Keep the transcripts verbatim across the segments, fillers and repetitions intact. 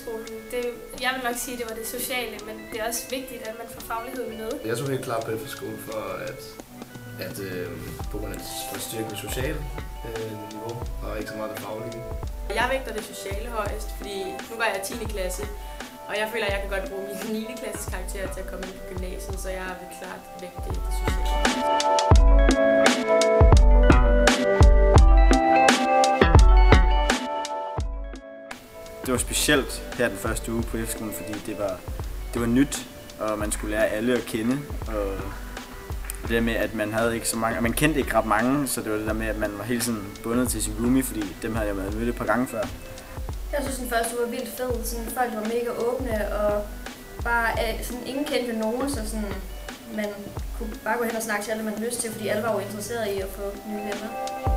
efterskolen. Det, jeg vil nok sige, at det var det sociale, men det er også vigtigt, at man får faglighed med. Jeg tog helt klart på efterskole for at, at øh, på grund af at styrke det sociale øh, niveau, og ikke så meget det faglige. Jeg vægter det sociale højest, fordi nu var jeg tiende klasse, og jeg føler, at jeg kan godt bruge min niende klasses karakter til at komme ind på gymnasiet, så jeg vil klart vægte det sociale. Det var specielt her den første uge på efterskolen, fordi det var, det var nyt, og man skulle lære alle at kende. Og det der med, at man havde ikke så mange, og man kendte ikke ret mange, så det var det der med, at man var hele tiden bundet til sin roomie, fordi dem havde jeg mødt et par gange før. Jeg synes, den første uge var vildt fed. Sådan, folk var mega åbne, og bare, sådan, ingen kendte nogen, så sådan, man kunne bare gå hen og snakke til alle, man havde lyst til, fordi alle var jo interesserede i at få nye venner.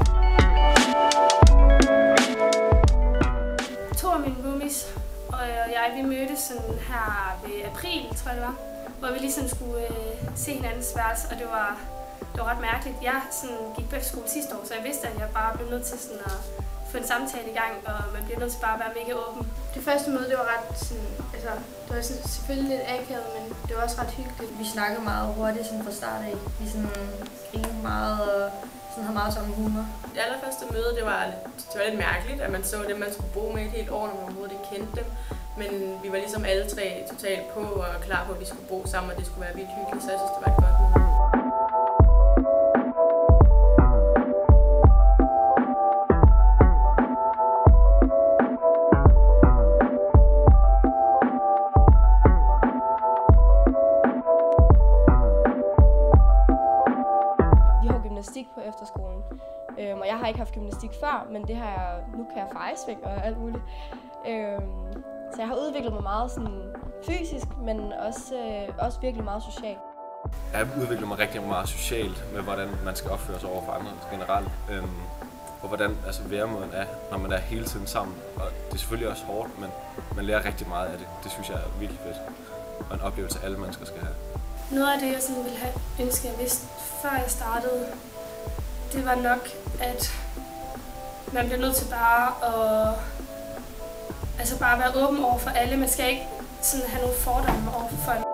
To af mine roomies og jeg, vi mødtes sådan her ved april, tror jeg det var, hvor vi ligesom skulle øh, se hinandens værelse, og det var, det var ret mærkeligt. Jeg sådan, gik på efterskole sidste år, så jeg vidste, at jeg bare blev nødt til sådan, at få en samtale i gang, og man bliver nødt til bare at være mega åben. Det første møde, det var ret sådan, altså, det var sådan, selvfølgelig lidt akavet, men det var også ret hyggeligt. Vi snakkede meget hurtigt sådan fra start af. Vi sådan grinede meget og sådan havde meget sammen humor. Det allerførste møde, det var, det var lidt mærkeligt, at man så dem, man skulle bo med et helt år, når man overhovedet ikke kendte dem. Men vi var ligesom alle tre totalt på og klar på, at vi skulle bo sammen, og det skulle være vildt hyggeligt, så jeg synes, det var et godt møde. Gymnastik på efterskolen, øhm, og jeg har ikke haft gymnastik før, men det har jeg, nu kan jeg fejlsving og alt muligt. Øhm, så jeg har udviklet mig meget sådan, fysisk, men også, øh, også virkelig meget socialt. Jeg har udviklet mig rigtig meget socialt med, hvordan man skal opføre sig over for andre generelt. Øhm, og hvordan altså, væremåden er, når man er hele tiden sammen. Og det er selvfølgelig også hårdt, men man lærer rigtig meget af det. Det synes jeg er virkelig fedt. Og en oplevelse, alle mennesker skal have. Noget af det, jeg sådan ville have ønsket, jeg vidste, før jeg startede, det var nok, at man bliver nødt til bare at altså bare være åben over for alle. Man skal ikke sådan have nogle fordomme over for folk.